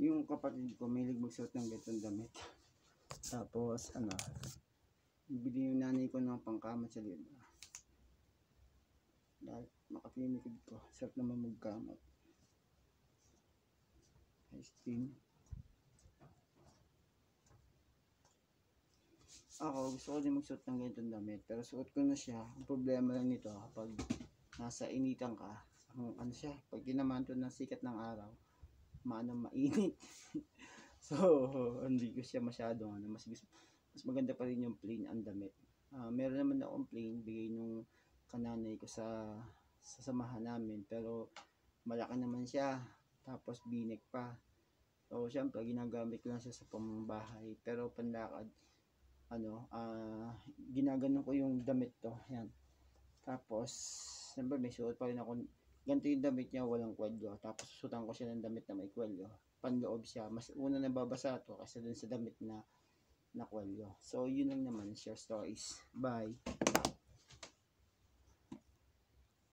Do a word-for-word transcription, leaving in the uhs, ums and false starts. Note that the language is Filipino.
Yung kapatid ko, may magsuot ng ganitong damit. Tapos, ano, bili yung nanay ko ng pangkamot sa liit. Dahil makatinikid ko, sarap naman magkamot. Ice cream. Ako, gusto ko din magsuot ng ganitong damit, pero suot ko na siya. Ang problema lang nito, kapag nasa initan ka, ang, ano siya, pag tinamaan to ng sikat ng araw, maano mainit. So, hindi ko siya masyado, ano, mas, mas maganda pa rin yung plain ang damit. Uh, meron naman akong plain, bigay nung kananay ko sa, sa samahan namin, pero malaki naman siya, tapos binek pa. So, syempre, ginagamit ko lang siya sa pambahay, pero panlakad, ano, uh, ginaganon ko yung damit to, yan. Tapos, syempre, may suot pa rin ako, ganito yung damit niya, walang kwelyo, tapos susutan ko siya ng damit na may kwelyo, panloob siya, mas una nababasa to kasi dun sa damit na na kwelyo. So, yun lang naman, share stories. Bye!